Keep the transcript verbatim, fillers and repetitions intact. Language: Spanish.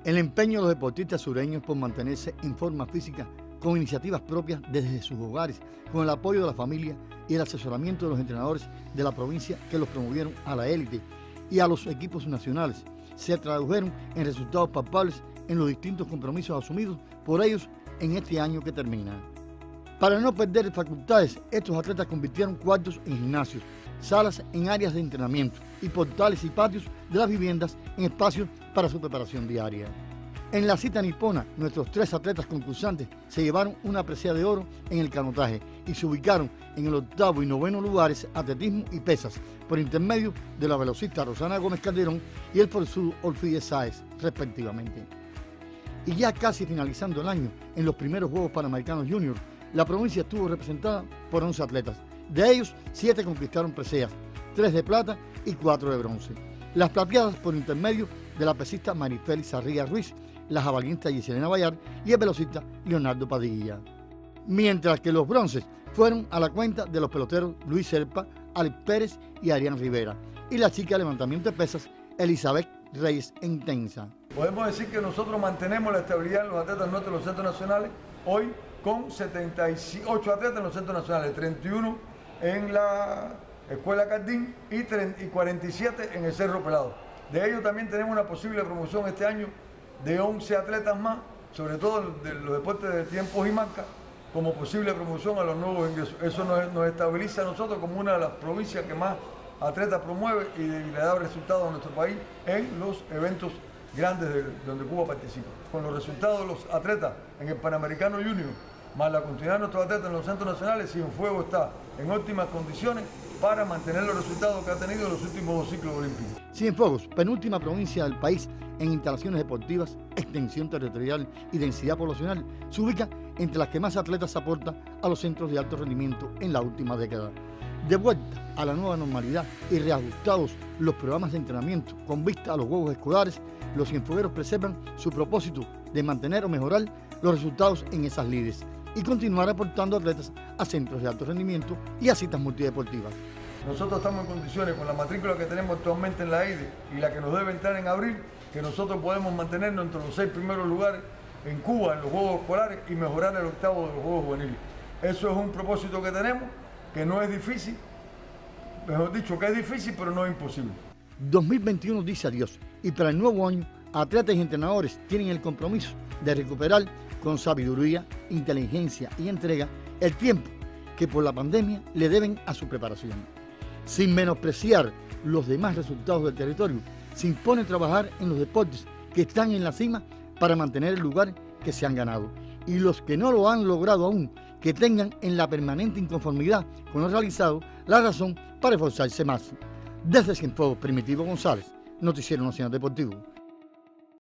El empeño de los deportistas sureños por mantenerse en forma física con iniciativas propias desde sus hogares, con el apoyo de la familia y el asesoramiento de los entrenadores de la provincia que los promovieron a la élite y a los equipos nacionales, se tradujeron en resultados palpables en los distintos compromisos asumidos por ellos en este año que termina. Para no perder facultades, estos atletas convirtieron cuartos en gimnasios, salas en áreas de entrenamiento y portales y patios de las viviendas en espacios para su preparación diaria. En la cita nipona, nuestros tres atletas concursantes se llevaron una presea de oro en el canotaje y se ubicaron en el octavo y noveno lugares atletismo y pesas, por intermedio de la velocista Rosana Gómez Calderón y el forzudo Orfides Sáez, respectivamente. Y ya casi finalizando el año, en los primeros Juegos Panamericanos Junior, la provincia estuvo representada por once atletas. De ellos, siete conquistaron preseas, tres de plata y cuatro de bronce. Las plateadas por intermedio de la pesista Marifélix Sarría Ruiz, la jabalinista Giselena Bayar y el velocista Leonardo Padilla. Mientras que los bronces fueron a la cuenta de los peloteros Luis Serpa, Alex Pérez y Arián Rivera, y la chica de levantamiento de pesas Elizabeth Reyes Intensa. Podemos decir que nosotros mantenemos la estabilidad en los atletas nuestros en los centros nacionales, hoy con setenta y ocho atletas en los centros nacionales, treinta y uno en la Escuela Cardín y cuarenta y siete en el Cerro Pelado. De ellos también tenemos una posible promoción este año de once atletas más, sobre todo de los deportes de tiempos y marcas, como posible promoción a los nuevos ingresos. Eso nos, nos estabiliza a nosotros como una de las provincias que más atletas promueve y, y le da resultados a nuestro país en los eventos grandes de, donde Cuba participa. Con los resultados de los atletas en el Panamericano Junior, más la continuidad de nuestros atletas en los centros nacionales, Cienfuegos está en óptimas condiciones para mantener los resultados que ha tenido en los últimos dos ciclos olímpicos. Cienfuegos, penúltima provincia del país en instalaciones deportivas, extensión territorial y densidad poblacional, se ubica entre las que más atletas aporta a los centros de alto rendimiento en la última década. De vuelta a la nueva normalidad y reajustados los programas de entrenamiento con vista a los juegos escolares, los cienfuegueros preservan su propósito de mantener o mejorar los resultados en esas lides y continuar aportando atletas a centros de alto rendimiento y a citas multideportivas. Nosotros estamos en condiciones, con la matrícula que tenemos actualmente en la I D E y la que nos debe entrar en abril, que nosotros podemos mantenernos entre los seis primeros lugares en Cuba en los Juegos Escolares y mejorar el octavo de los Juegos Juveniles. Eso es un propósito que tenemos, que no es difícil, mejor dicho, que es difícil, pero no es imposible. dos mil veintiuno dice adiós y para el nuevo año, atletas y entrenadores tienen el compromiso de recuperar con sabiduría, inteligencia y entrega el tiempo que por la pandemia le deben a su preparación. Sin menospreciar los demás resultados del territorio, se impone trabajar en los deportes que están en la cima para mantener el lugar que se han ganado. Y los que no lo han logrado aún, que tengan en la permanente inconformidad con lo realizado la razón para esforzarse más. Desde Cienfuegos, Primitivo González, Noticiero Nacional Deportivo.